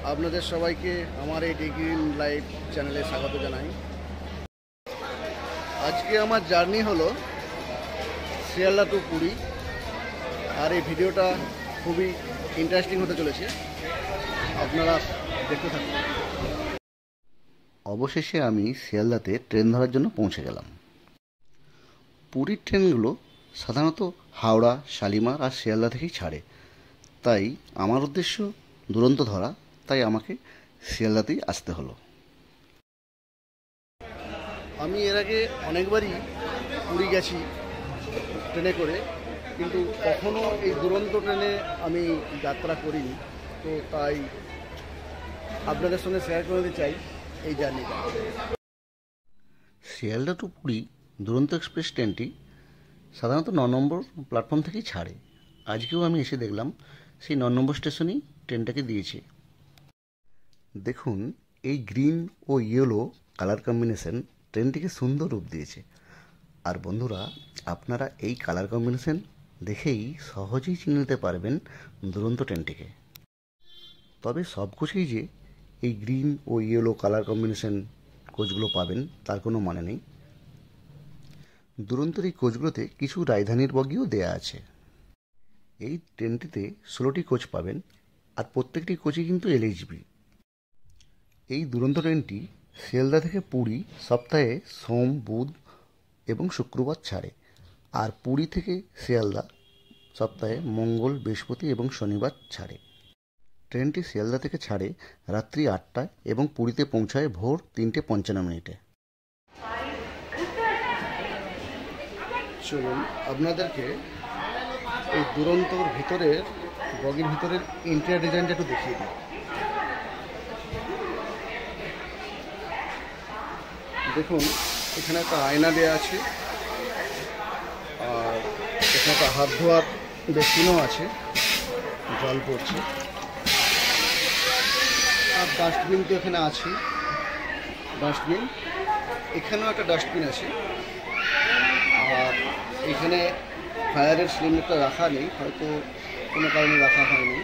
আপনাদের সবাইকে আমার এই ডিগ্রিন লাইফ চ্যানেলে স্বাগত জানাই। আজকে আমার জার্নি হলো শিয়ালদা টু পুরী, আর এই ভিডিওটা খুবই ইন্টারেস্টিং হতে চলেছে, আপনারা দেখতে থাকুন। অবশেষে আমি শিয়ালদাতে ট্রেন ধরার জন্য পৌঁছে গেলাম। পুরীর ট্রেনগুলো সাধারণত হাওড়া, শালিমার আর শিয়ালদা থেকেই ছাড়ে, তাই আমার উদ্দেশ্য দুরন্ত ধরা, তাই আমাকে শিয়ালদাতেই আসতে হলো। আমি এর আগে অনেকবারই পুরী গেছি ট্রেনে করে, কিন্তু কখনো এই দুরন্ত ট্রেনে আমি যাত্রা করিনি, তো তাই আপনাদের সঙ্গে শেয়ার করে দিতে চাই এই জার্নিটা। শিয়ালদা টু পুরী দুরন্ত এক্সপ্রেস ট্রেনটি সাধারণত 9 নম্বর প্ল্যাটফর্ম থেকেই ছাড়ে। আজকেও আমি এসে দেখলাম সেই 9 নম্বর স্টেশনেই ট্রেনটাকে দিয়েছে। দেখুন, এই গ্রিন ও ইয়েলো কালার কম্বিনেশন ট্রেনটিকে সুন্দর রূপ দিয়েছে। আর বন্ধুরা, আপনারা এই কালার কম্বিনেশন দেখেই সহজেই চিনে নিতে পারবেন দুরন্ত ট্রেনটিকে। তবে সব কোচেই যে এই গ্রিন ও ইয়েলো কালার কম্বিনেশন কোচগুলো পাবেন তার কোনো মানে নেই। দুরন্তের এই কোচগুলোতে কিছু রাজধানীর বগিও দেয়া আছে। এই ট্রেনটিতে 16টি কোচ পাবেন, আর প্রত্যেকটি কোচই কিন্তু এলএইচবি। এই দুরন্ত ট্রেনটি শিয়ালদা থেকে পুরী সপ্তাহে সোম, বুধ এবং শুক্রবার ছাড়ে, আর পুরী থেকে শিয়ালদা সপ্তাহে মঙ্গল, বৃহস্পতি এবং শনিবার ছাড়ে। ট্রেনটি শিয়ালদা থেকে ছাড়ে রাত্রি 8টায় এবং পুরীতে পৌঁছায় ভোর 3:55। চলুন আপনাদেরকে এই দুরন্তর ভিতরের বগির ভিতরের ইন্টেরিয়র ডিজাইনটা একটু দেখিয়ে দিই। দেখুন, এখানে একটা আয়না দেওয়া আছে, আর এখানে একটা হাত ধোয়ার বেসিনও আছে, জল পড়ছে, আর ডাস্টবিন তো এখানে আছে। ডাস্টবিন, এখানেও একটা ডাস্টবিন আছে। আর এখানে ফায়ারের সিলিন্ডারটা রাখা নেই, হয়তো কোনো কারণে রাখা হয়নি।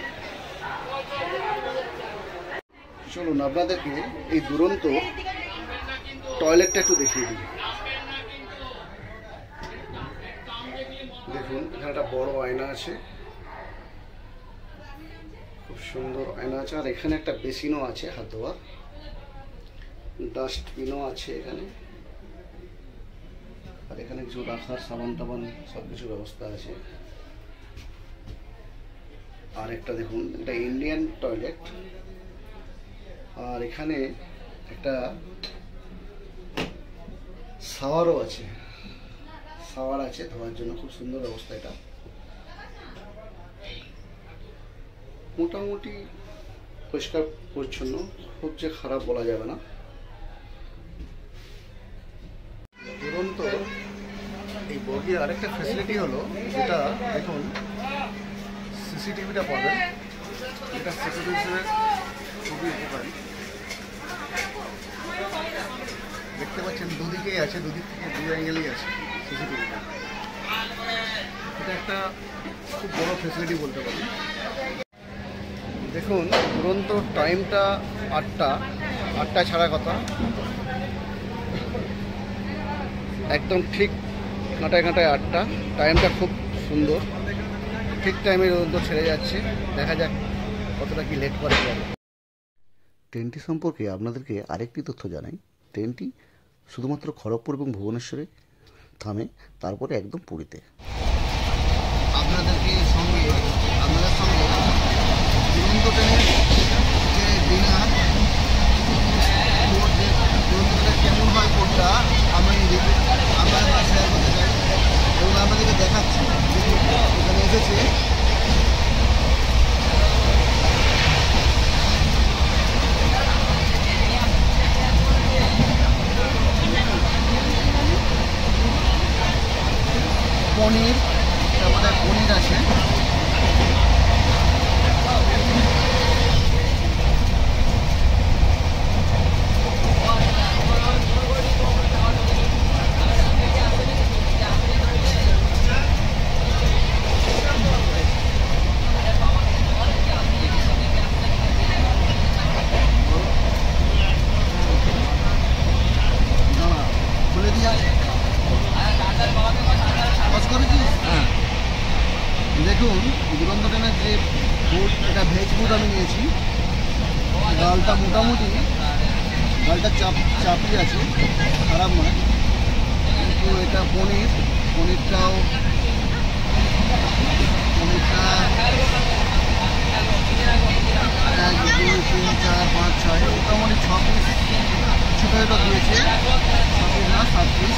চলুন আপনাদেরকে এই দুরন্ত টয়লেটটা একটু দেখিয়ে দিই। দেখুন, এখানে একটা বড় আয়না আছে, খুব সুন্দর আয়না আছে, আর এখানে একটা বেসিনও আছে হাত ধোয়ার, ডাস্টবিনও আছে এখানে, আর এখানে কিছু রাখার সাবান টাবান সব কিছু ব্যবস্থা আছে। আর একটা দেখুন, এটা ইন্ডিয়ান টয়লেট, আর এখানে একটা শাওয়ারও আছে, শাওয়ার আছে ধোয়ার জন্য, খুব সুন্দর ব্যবস্থা এটা। মোটামুটি পরিষ্কার পরিচ্ছন্ন, খুব যে খারাপ বলা যাবে না। দুরন্ত এই বগির আরেকটা ফ্যাসিলিটি হলো, যেটা দেখুন সিসিটিভিটা পাবেন, এটা সিকিউরিটি হিসেবে খুবই উপকারী। দেখতে পাচ্ছেন দুদিকেই আছে, দুদিক থেকে দু অ্যাঙ্গেলেই আছে সিসিটিভিটা। এটা একটা খুব বড় ফ্যাসিলিটি বলতে পারি। দেখুন, দুরন্ত টাইমটা 8টায় ছাড়া কথা, একদম ঠিক কাঁটায় 8টা। টাইমটা খুব সুন্দর, ঠিক টাইমে দুরন্ত ছেড়ে যাচ্ছে। দেখা যাক কতটা কি লেট করে যাবে। ট্রেনটি সম্পর্কে আপনাদেরকে আরেকটি তথ্য জানাই। ট্রেনটি শুধুমাত্র খড়গপুর এবং ভুবনেশ্বরে থামে, তারপরে একদম পুরীতে। আপনাদের সঙ্গে দুরন্ত ট্রেনের যে ডিনার কেমন হয় কোনটা আমরা শেয়ার করতে চাই, এবং আমাদেরকে দেখাচ্ছি এখানে এসেছে। পনির, আমাদের পনির আছে, দুধ আমি নিয়েছি। ডালটা মোটামুটি ডালটা চাপি আছে, খারাপ নয়, কিন্তু এটা পনিরটা 1 2 3 4 5 6 মোটামুটি 6 পিস ছোটো ছোটো দিয়েছে, 6 পিস না 7 পিস,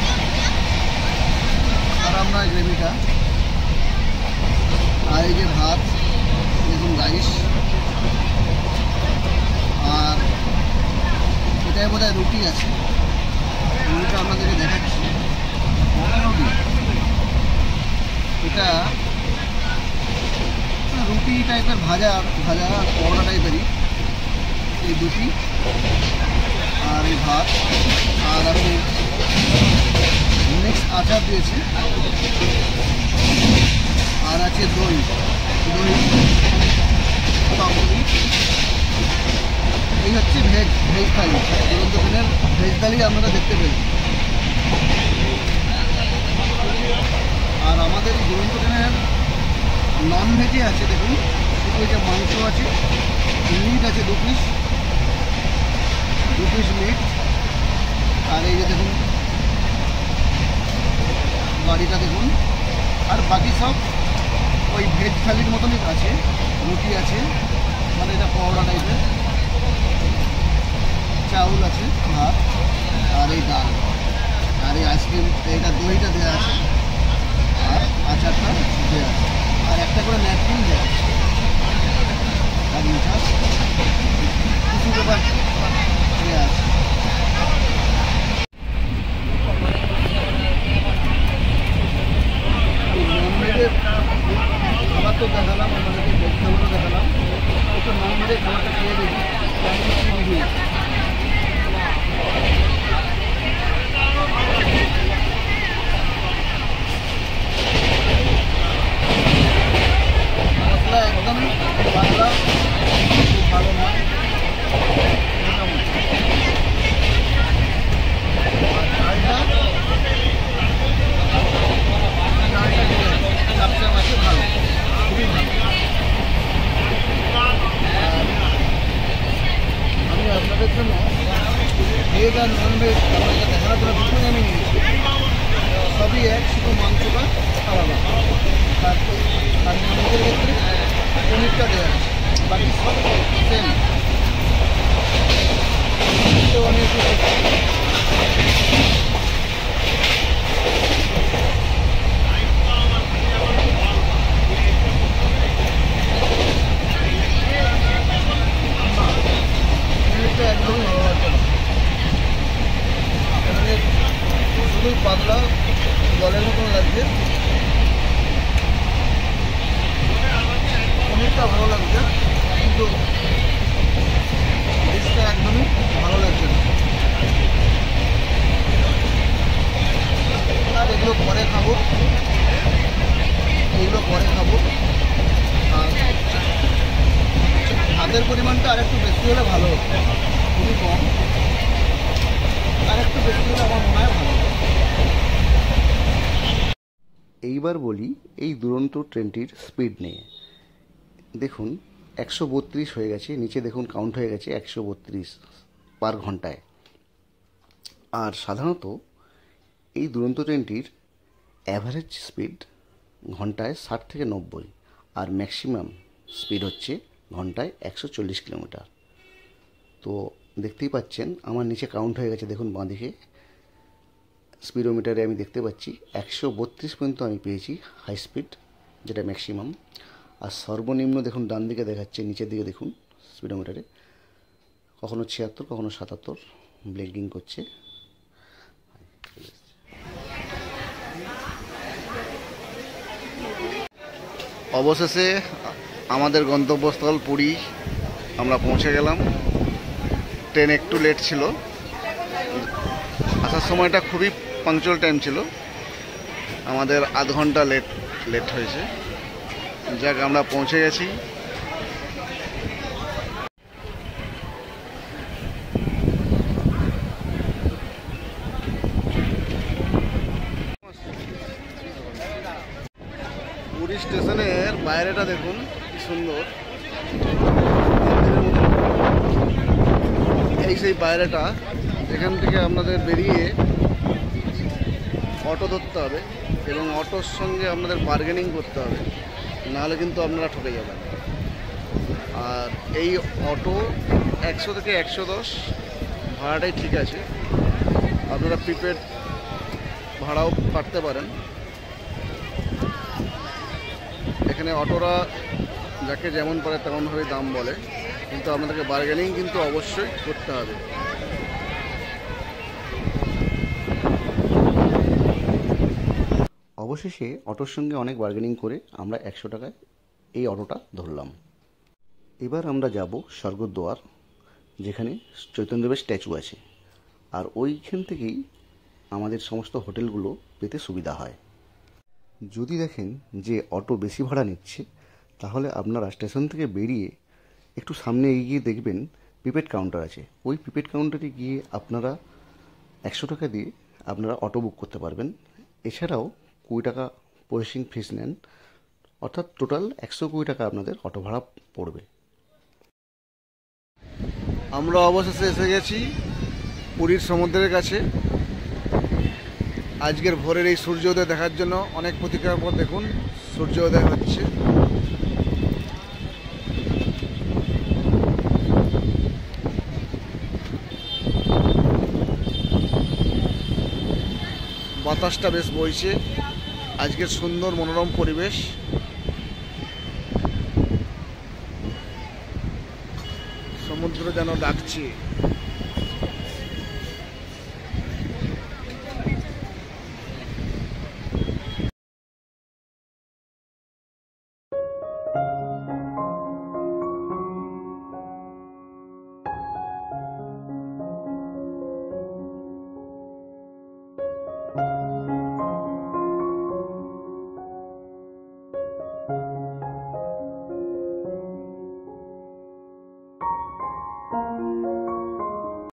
খারাপ নয় গ্রেভিটা। আর এই যে ভাত দেখুন রাইস, আর এটাই বোধহয় রুটি আছে, রুটিটা আপনাদেরকে দেখাচ্ছি। এটা রুটি টাইপের ভাজা পরোটা টাইপেরই, এই দুটি আর এই ভাত, আর আপনি মিক্স আচার দিয়েছে, আর আছে দই পাপড়ি। এই হচ্ছে ভেজ থালি, দুরন্ত ট্রেনের ভেজ থালি আপনারা দেখতে পেলেন। আর আমাদের দুরন্ত ট্রেনের নন ভেজে আছে দেখুন, শুধু যে মাংস আছে, মিট আছে 2 পিস মিট, আর এই যে দেখুন গাড়িটা দেখুন, আর বাকি সব ওই ভেজ থালির মতনই আছে। রুটি আছে, মানে এটা পরোটা টাইপের, চাউল আছে, ভাত, আর এই ডাল, আর এই আইসক্রিম, এইটা দইটা দেওয়া আছে, আর আচারটা দেওয়া আছে, আর একটা করে ন্যাপকিন দেওয়া আছে, আর মিঠা কিছু ব্যাপার দেওয়া আছে। ননভেজের খাবার তো দেখালাম, আমাদেরকে ভেজ খাবারও দেখালাম, একটু ননভেজের খাবারটা খেয়ে দেখি মশলা একদমই পাতলা, খুব ভালো না, চাপচাপ আছে, ভালো, খুবই ভালো। আমি আপনাদের জন্য ভেজ আর নন ভেজ আপনাকে দেখানোর জন্য দুটোই আমি নিয়েছি, সবই এক, শুধু মাংসটা আলাদা, আর নন ভেজের ক্ষেত্রে পনিরটা দেওয়া আছে, বাকি সব সেম। একদমই ভালো লাগছে না, এখানে শুধুই পাতলা জলের মতন লাগছে, পনিরটা ভালো লাগছে, কিন্তু ডিশটা একদমই ভালো লাগছে না। আর এগুলো পরে খাবো, আর ভাতের পরিমাণটা আর একটু বেশি হলে ভালো হতো, খুবই কম, আর একটু বেশি হলে আমার মনে হয় ভালো। এইবার বলি এই দুরন্ত ট্রেনটির স্পিড নিয়ে। দেখুন 132 হয়ে গেছে, নিচে দেখুন কাউন্ট হয়ে গেছে 132 পার ঘন্টায়। আর সাধারণত এই দুরন্ত ট্রেনটির অ্যাভারেজ স্পিড ঘন্টায় 60 থেকে 90, আর ম্যাক্সিমাম স্পিড হচ্ছে ঘন্টায় 140 কিলোমিটার। তো দেখতেই পাচ্ছেন আমার নিচে কাউন্ট হয়ে গেছে, দেখুন বাঁদিকে স্পিডোমিটারে আমি দেখতে পাচ্ছি 132 পর্যন্ত আমি পেয়েছি হাই স্পিড, যেটা ম্যাক্সিমাম। আর সর্বনিম্ন দেখুন ডান দিকে দেখাচ্ছে, নিচের দিকে দেখুন স্পিডোমিটারে কখনো 76, কখনো 77 ব্লিঙ্কিং করছে। অবশেষে আমাদের গন্তব্যস্থল পুরী আমরা পৌঁছে গেলাম। ট্রেন একটু লেট ছিল, আসার সময়টা খুবই পাংচুয়াল টাইম ছিল, আমাদের আধ ঘন্টা লেট হয়েছে। যাক আমরা পৌঁছে গেছি। পুরী স্টেশনের বাইরেটা দেখুন কি সুন্দর, সেই বাইরেটা, এখান থেকে আপনাদের বেরিয়ে অটো ধরতে হবে এবং অটোর সঙ্গে আপনাদের বার্গেনিং করতে হবে, নাহলে কিন্তু আপনারা ঠকে যাবেন। আর এই অটো 100 থেকে 110 ভাড়াটাই ঠিক আছে, আপনারা প্রিপেড ভাড়াও কাটতে পারেন। এখানে অটোরা যাকে যেমন পারে তেমনভাবেই দাম বলে, কিন্তু আপনাদেরকে বার্গেনিং কিন্তু অবশ্যই করতে হবে। অবশেষে অটোর সঙ্গে অনেক বার্গেনিং করে আমরা 100 টাকায় এই অটোটা ধরলাম। এবার আমরা যাব স্বর্গদ্বার, যেখানে চৈতন্যদেবের স্ট্যাচু আছে, আর ওইখান থেকেই আমাদের সমস্ত হোটেলগুলো পেতে সুবিধা হয়। যদি দেখেন যে অটো বেশি ভাড়া নিচ্ছে, তাহলে আপনারা স্টেশন থেকে বেরিয়ে একটু সামনে এগিয়ে দেখবেন প্রিপেড কাউন্টার আছে। ওই প্রিপেড কাউন্টারে গিয়ে আপনারা 100 টাকা দিয়ে আপনারা অটো বুক করতে পারবেন। এছাড়াও 20 টাকা প্রসেসিং ফিস নেন, অর্থাৎ টোটাল 120 টাকা আপনাদের অটো ভাড়া পড়বে। আমরা অবশেষে এসে গেছি পুরীর সমুদ্রের কাছে। আজকের ভোরের এই সূর্যোদয় দেখার জন্য অনেক প্রতীক্ষার পর দেখুন সূর্যোদয় হচ্ছে। বাতাসটা বেশ বইছে, আজকের সুন্দর মনোরম পরিবেশ। সমুদ্র যেন ডাকছে।